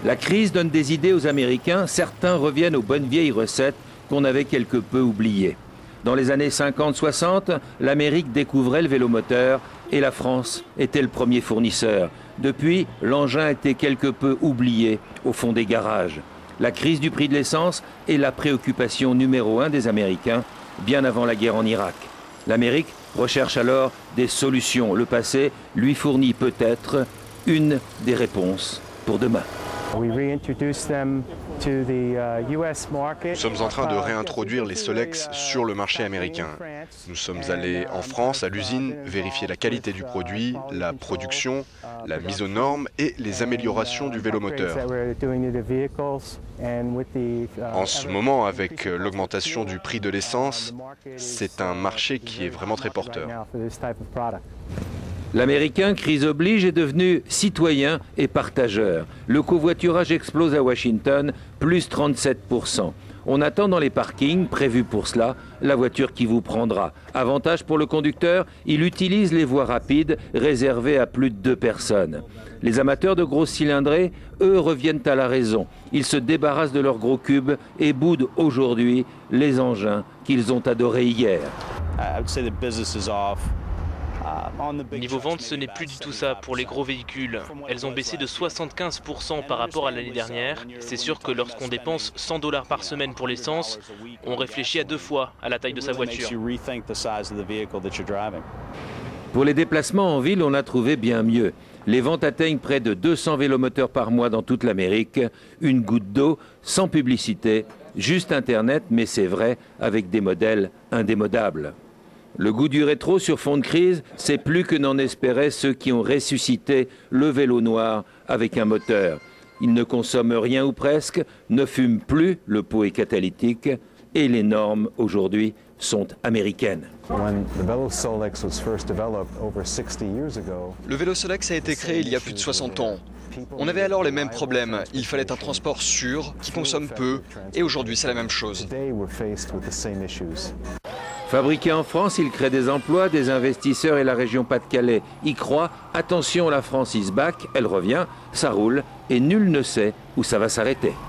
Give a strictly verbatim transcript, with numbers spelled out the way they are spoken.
La crise donne des idées aux Américains, certains reviennent aux bonnes vieilles recettes qu'on avait quelque peu oubliées. Dans les années cinquante soixante, l'Amérique découvrait le vélomoteur et la France était le premier fournisseur. Depuis, l'engin a été quelque peu oublié au fond des garages. La crise du prix de l'essence est la préoccupation numéro un des Américains, bien avant la guerre en Irak. L'Amérique recherche alors des solutions. Le passé lui fournit peut-être une des réponses pour demain. Nous sommes en train de réintroduire les Solex sur le marché américain. Nous sommes allés en France, à l'usine, vérifier la qualité du produit, la production, la mise aux normes et les améliorations du vélomoteur. En ce moment, avec l'augmentation du prix de l'essence, c'est un marché qui est vraiment très porteur. L'Américain, crise oblige, est devenu citoyen et partageur. Le covoiturage explose à Washington, plus trente-sept pour cent. On attend dans les parkings, prévus pour cela, la voiture qui vous prendra. Avantage pour le conducteur, il utilise les voies rapides réservées à plus de deux personnes. Les amateurs de grosses cylindrées, eux, reviennent à la raison. Ils se débarrassent de leurs gros cubes et boudent aujourd'hui les engins qu'ils ont adorés hier. Niveau vente, ce n'est plus du tout ça pour les gros véhicules. Elles ont baissé de soixante-quinze pour cent par rapport à l'année dernière. C'est sûr que lorsqu'on dépense cent dollars par semaine pour l'essence, on réfléchit à deux fois à la taille de sa voiture. Pour les déplacements en ville, on a trouvé bien mieux. Les ventes atteignent près de deux cents vélomoteurs par mois dans toute l'Amérique. Une goutte d'eau, sans publicité, juste Internet, mais c'est vrai, avec des modèles indémodables. Le goût du rétro sur fond de crise, c'est plus que n'en espéraient ceux qui ont ressuscité le vélo noir avec un moteur. Ils ne consomment rien ou presque, ne fument plus, le pot est catalytique, et les normes aujourd'hui sont américaines. Le vélo Solex a été créé il y a plus de soixante ans. On avait alors les mêmes problèmes. Il fallait un transport sûr, qui consomme peu, et aujourd'hui c'est la même chose. Fabriqué en France, il crée des emplois, des investisseurs et la région Pas-de-Calais y croit. Attention, la France is back, elle revient, ça roule et nul ne sait où ça va s'arrêter.